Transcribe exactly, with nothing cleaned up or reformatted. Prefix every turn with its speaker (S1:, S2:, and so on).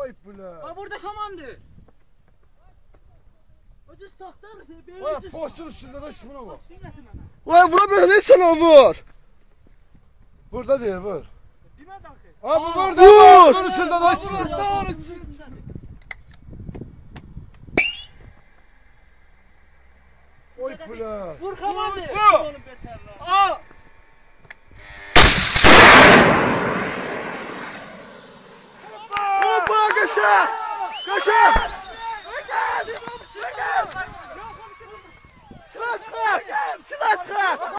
S1: Oy bula.
S2: Ha burada komandı. O düz taxtar.
S1: Oy postun üstünde de şuna bak.
S3: Vay bura böyle sana vur.
S1: Burada değil vur.
S2: Demə daxı.
S1: Abi burada.
S3: Vur.
S1: Postun üstünde de şuna.
S2: Burada onun içində.
S1: Oy bula.
S2: Vur komandı.
S1: Vur.
S2: Aa!
S3: Hoppa kaşa. Kaşa. Sıra çıkar. Sıra çıkar.